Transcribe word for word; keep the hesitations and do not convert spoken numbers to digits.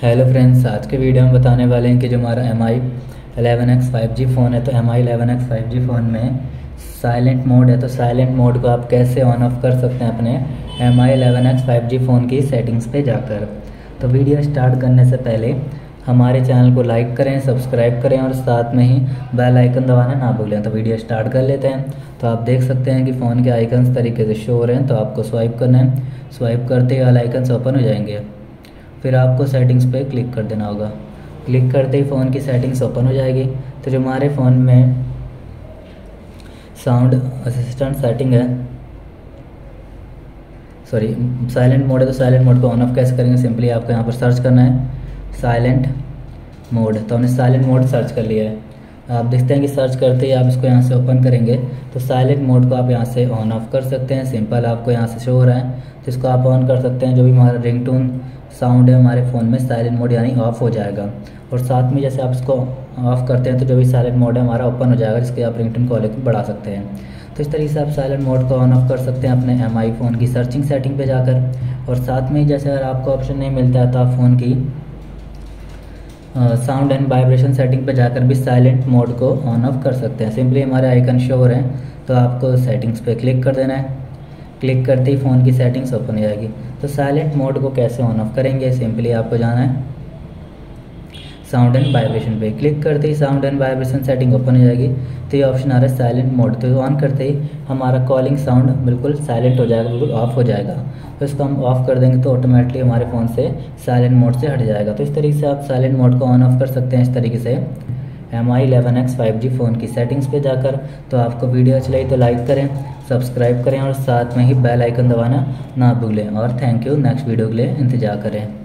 Hello friends, आज के video में बताने वाले हैं कि जो हमारा M I eleven X five G phone है, तो M I eleven X five G phone में साइलेंट मोड है। तो साइलेंट मोड को आप कैसे ऑन ऑफ कर सकते हैं अपने M I eleven X five G phone की सेटिंग्स पे जाकर। तो वीडियो स्टार्ट करने से पहले हमारे चैनल को लाइक करें, सब्सक्राइब करें और साथ में ही बेल आइकन दबाना ना भूलें। तो वीडियो स्टार्ट कर लेते हैं। तो आप देख सकते हैं कि फ़ोन के आइकन्स तरीके से शो हो रहे हैं। तो आपको स्वाइप करना है, स्वाइप करते ही ऑल आइकन्स ओपन हो जाएंगे। फिर आपको सेटिंग्स पे क्लिक कर देना होगा। क्लिक करते ही फ़ोन की सेटिंग्स ओपन हो जाएगी। तो जो हमारे फ़ोन में साउंड असिस्टेंट सेटिंग है, सॉरी साइलेंट मोड है, तो साइलेंट मोड को ऑन ऑफ कैसे करेंगे? सिंपली आपको यहाँ पर सर्च करना है साइलेंट मोड। तो हमने साइलेंट मोड सर्च कर लिया है। आप देखते हैं कि सर्च करते ही आप इसको यहाँ से ओपन करेंगे तो साइलेंट मोड को आप यहाँ से ऑन ऑफ कर सकते हैं। सिंपल आपको यहाँ से शो हो रहा है, तो इसको आप ऑन कर सकते हैं। जो भी हमारा रिंगटोन साउंड है हमारे फ़ोन में, साइलेंट मोड यानी ऑफ हो जाएगा। और साथ में जैसे आप इसको ऑफ करते हैं तो जो भी साइलेंट मोड है हमारा ओपन हो जाएगा, जिसके आप रिंगटोन क्वालिटी को बढ़ा सकते हैं। तो इस तरीके से आप साइलेंट मोड को ऑन ऑफ कर सकते हैं अपने एम आई फ़ोन की सर्चिंग सेटिंग पे जाकर। और साथ में ही जैसे अगर आपको ऑप्शन नहीं मिलता है तो आप फ़ोन की साउंड एंड वाइब्रेशन सेटिंग पे जाकर भी साइलेंट मोड को ऑन ऑफ कर सकते हैं। सिंपली हमारे आइकन शो हो रहे हैं, तो आपको सेटिंग्स पे क्लिक कर देना है। क्लिक करते ही फ़ोन की सेटिंग्स ओपन हो जाएगी। तो साइलेंट मोड को कैसे ऑन ऑफ करेंगे? सिंपली आपको जाना है साउंड एंड वाइब्रेशन पे। क्लिक करते ही sound and vibration setting open हो जाएगी। तो ये ऑप्शन आ रहा है साइलेंट मोड। तो ऑन करते ही हमारा कॉलिंग साउंड बिल्कुल साइलेंट हो जाएगा, बिल्कुल ऑफ हो जाएगा। तो इसको हम ऑफ कर देंगे तो ऑटोमेटिकली हमारे फ़ोन से साइलेंट मोड से हट जाएगा। तो इस तरीके से आप साइलेंट मोड को ऑन ऑफ कर सकते हैं इस तरीके से M I eleven X five G phone की सेटिंग्स पे जाकर। तो आपको वीडियो अच्छी लगी तो लाइक करें, सब्सक्राइब करें और साथ में ही बेल आइकन दबाना ना भूलें। और थैंक यू। नेक्स्ट वीडियो के लिए इंतज़ार करें।